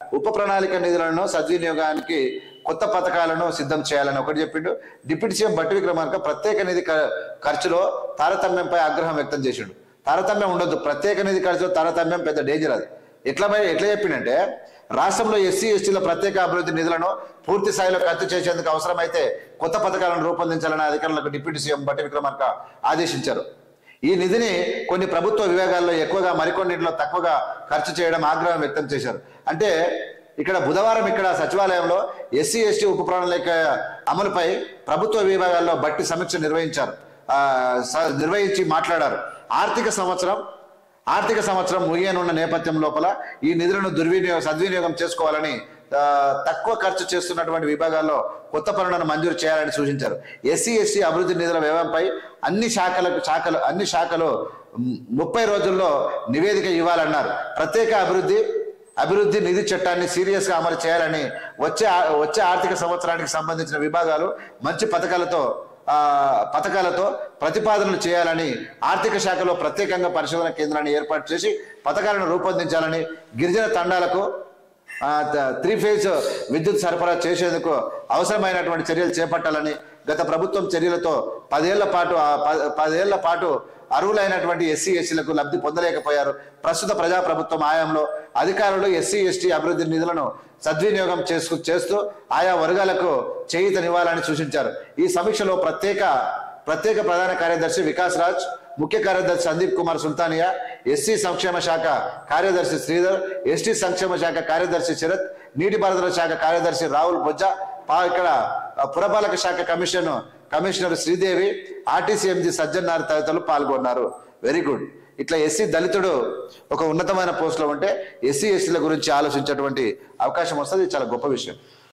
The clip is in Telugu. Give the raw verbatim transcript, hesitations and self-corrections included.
ఉప ప్రణాళిక నిధులను సద్వినియోగానికి కొత్త పథకాలను సిద్ధం చేయాలని ఒకటి చెప్పిండు. డిప్యూటీ సీఎం బట్టి విక్రమార్క ప్రత్యేక నిధి ఖర్చులో తారతమ్యంపై ఆగ్రహం వ్యక్తం చేసిండు. తారతమ్యం ఉండొద్దు, ప్రత్యేక నిధి ఖర్చులో తారతమ్యం పెద్ద డేంజర్. అది ఎట్లా ఎట్లా చెప్పిండంటే, రాష్ట్రంలో ఎస్సీ ఎస్టీల ప్రత్యేక అభివృద్ధి నిధులను పూర్తి స్థాయిలో ఖర్చు చేసేందుకు అవసరమైతే కొత్త పథకాలను రూపొందించాలని అధికారులకు డిప్యూటీ సీఎం బట్టి విక్రమార్క ఆదేశించారు. ఈ నిధిని కొన్ని ప్రభుత్వ విభాగాల్లో ఎక్కువగా, మరికొన్నింటిలో తక్కువగా ఖర్చు చేయడం ఆగ్రహం వ్యక్తం చేశారు. అంటే ఇక్కడ బుధవారం ఇక్కడ సచివాలయంలో ఎస్సీ ఎస్టీ ఉప ప్రణాళిక అమలుపై ప్రభుత్వ విభాగాల్లో బట్టి సమీక్ష నిర్వహించారు ఆ నిర్వహించి మాట్లాడారు. ఆర్థిక సంవత్సరం ఆర్థిక సంవత్సరం ముగియనున్న నేపథ్యం లోపల ఈ నిధులను దుర్వినియోగం సద్వినియోగం చేసుకోవాలని, తక్కువ ఖర్చు చేస్తున్నటువంటి విభాగాల్లో కొత్త పనులను మంజూరు చేయాలని సూచించారు. ఎస్సీ ఎస్టీ అభివృద్ధి నిధుల వ్యయంపై అన్ని శాఖలకు శాఖలు అన్ని శాఖలు ముప్పై రోజుల్లో నివేదిక ఇవ్వాలన్నారు. ప్రత్యేక అభివృద్ధి అభివృద్ధి నిధి చట్టాన్ని సీరియస్ గా అమలు చేయాలని, వచ్చే వచ్చే ఆర్థిక సంవత్సరానికి సంబంధించిన విభాగాలు మంచి పథకాలతో ఆ పథకాలతో ప్రతిపాదనలు చేయాలని, ఆర్థిక శాఖలో ప్రత్యేకంగా పరిశోధన కేంద్రాన్ని ఏర్పాటు చేసి పథకాలను రూపొందించాలని, గిరిజన తండాలకు త్రీ ఫేజ్ విద్యుత్ సరఫరా చేసేందుకు అవసరమైనటువంటి చర్యలు చేపట్టాలని, గత ప్రభుత్వం చర్యలతో పదేళ్ల పాటు పదేళ్ల పాటు అర్హులైనటువంటి ఎస్సీ ఎస్టీలకు లబ్ధి పొందలేకపోయారు. ప్రస్తుత ప్రజాప్రభుత్వం హయాంలో అధికారులు ఎస్సీ ఎస్టీ అభివృద్ధి నిధులను సద్వినియోగం చేసుకు చేస్తూ ఆయా వర్గాలకు చేయూతనివ్వాలని సూచించారు. ఈ సమీక్షలో ప్రత్యేక ప్రత్యేక ప్రధాన కార్యదర్శి వికాస్ రాజ్, ముఖ్య కార్యదర్శి సందీప్ కుమార్ సుల్తానియా, ఎస్సీ సంక్షేమ శాఖ కార్యదర్శి శ్రీధర్, ఎస్టీ సంక్షేమ శాఖ కార్యదర్శి శరత్, నీటిపారుదల శాఖ కార్యదర్శి రాహుల్ బొజ్జా, ఇక్కడ పురపాలక శాఖ commission commissioner Sridevi, RTC MG Sajjanar తదితరులు పాల్గొన్నారు. Very good. ఇట్లా ఎస్సీ దళితుడు ఒక ఉన్నతమైన పోస్టులో ఉంటే ఎస్సీ ఎస్టీల గురించి ఆలోచించేటువంటి అవకాశం వస్తుంది. చాలా గొప్ప విషయం.